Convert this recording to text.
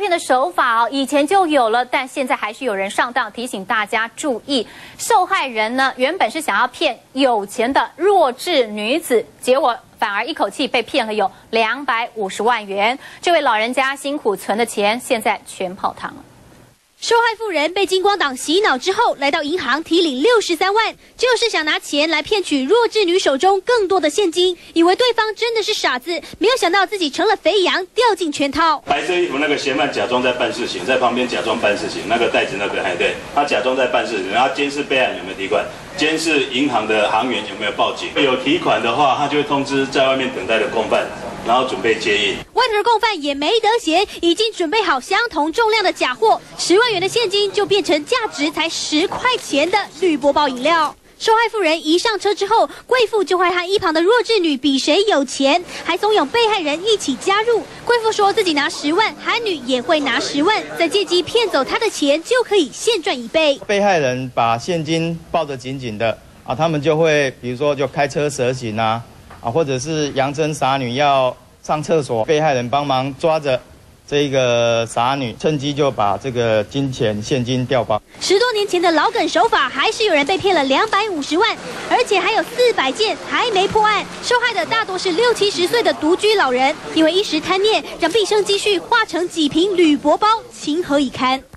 骗的手法以前就有了，但现在还是有人上当，提醒大家注意。受害人呢，原本是想要骗有钱的弱智女子，结果反而一口气被骗了有250万元。这位老人家辛苦存的钱，现在全泡汤了。 受害妇人被金光党洗脑之后，来到银行提领63万，就是想拿钱来骗取弱智女手中更多的现金，以为对方真的是傻子，没有想到自己成了肥羊，掉进圈套。 白色衣服那个嫌犯假装在办事情，在旁边假装办事情，那个袋子那个，哎对，他假装在办事情，然后监视备案有没有提款，监视银行的行员有没有报警，有提款的话，他就会通知在外面等待的共犯。 然后准备接应， 外头的共犯也没得闲，已经准备好相同重量的假货，10万元的现金就变成价值才10块钱的铝箔包饮料。受害妇人一上车之后，贵妇就会和一旁的弱智女比谁有钱，还怂恿被害人一起加入。贵妇说自己拿10万，韩女也会拿10万，再借机骗走她的钱，就可以现赚1倍。 被害人把现金抱得紧紧的啊，他们就会比如说就开车蛇行啊。 或者是佯称傻女要上厕所，被害人帮忙抓着这个傻女，趁机就把这个现金调包。 10多年前的老梗手法，还是有人被骗了250万，而且还有400件还没破案。受害的大多是60、70岁的独居老人，因为一时贪念，让毕生积蓄化成几瓶铝箔包，情何以堪？